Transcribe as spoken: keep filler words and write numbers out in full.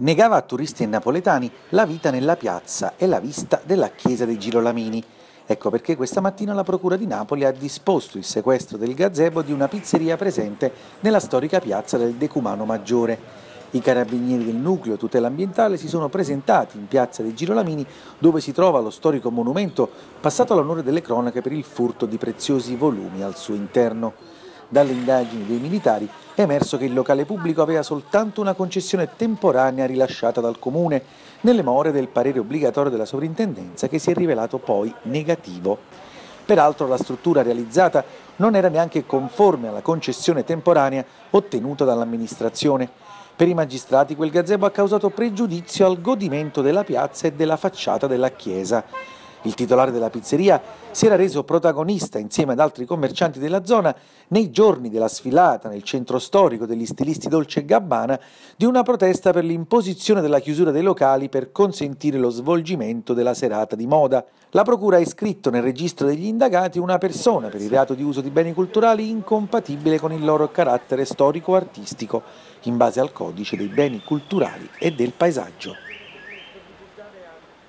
Negava a turisti e napoletani la vita nella piazza e la vista della chiesa dei Girolamini. Ecco perché questa mattina la Procura di Napoli ha disposto il sequestro del gazebo di una pizzeria presente nella storica piazza del Decumano Maggiore. I carabinieri del nucleo tutela ambientale si sono presentati in piazza dei Girolamini, dove si trova lo storico monumento passato all'onore delle cronache per il furto di preziosi volumi al suo interno. Dalle indagini dei militari è emerso che il locale pubblico aveva soltanto una concessione temporanea rilasciata dal Comune, nelle more del parere obbligatorio della sovrintendenza, che si è rivelato poi negativo. Peraltro la struttura realizzata non era neanche conforme alla concessione temporanea ottenuta dall'amministrazione. Per i magistrati quel gazebo ha causato pregiudizio al godimento della piazza e della facciata della chiesa. Il titolare della pizzeria si era reso protagonista insieme ad altri commercianti della zona nei giorni della sfilata nel centro storico degli stilisti Dolce e Gabbana di una protesta per l'imposizione della chiusura dei locali per consentire lo svolgimento della serata di moda. La procura ha iscritto nel registro degli indagati una persona per il reato di uso di beni culturali incompatibile con il loro carattere storico-artistico, in base al codice dei beni culturali e del paesaggio.